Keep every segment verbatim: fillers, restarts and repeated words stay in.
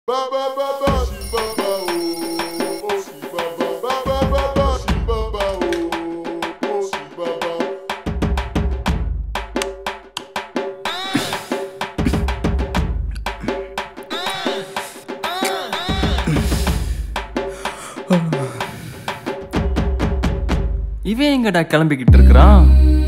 இவன் எங்கடா கிளம்பிக்கிட்டு இருக்கிறான்?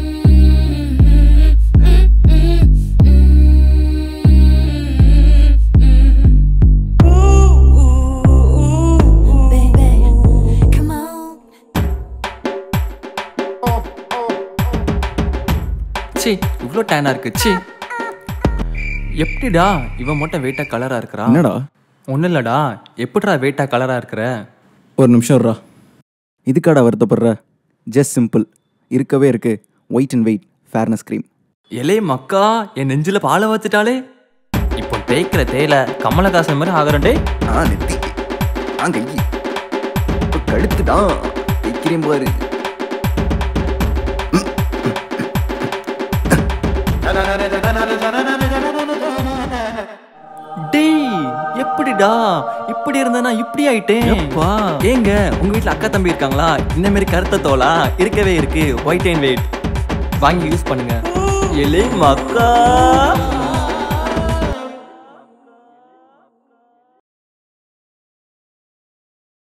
சி இவ்வளோ டேனா இருக்கு. சி எப்படிடா இவன் மட்டும் வெயிட்டா கலரா இருக்கிறான்? என்னடா? ஒன்றும் இல்லடா. எப்படிடா வெயிட்டா கலரா இருக்கிற? ஒரு நிமிஷம் ரா. இதுக்காடா வருத்தப்படுற? Just simple. இருக்கவே இருக்கு white and wait fairness cream. எலே மக்கா, என் நெஞ்சில பாலை வச்சுட்டாலே. இப்போ தேய்க்கிற தேயில கமலஹாசன் மாதிரி ஆகிறண்டே. ஆ நெத்தி ஆ கை இப்போ கழுத்துதான் தேய்க்கிறேன் பாரு. டேய் எப்படிடா இப்படி இருந்தா இப்படி ஆயிட்டேன்? ஏங்க உங்க வீட்டுல அக்கா தம்பி இருக்காங்களா? இந்த மாதிரி கருத்த தோலா இருக்கவே இருக்கு ஒயிட் அண்ட் வெயிட் வாங்கி யூஸ் பண்ணுங்க. எலே மக்கா.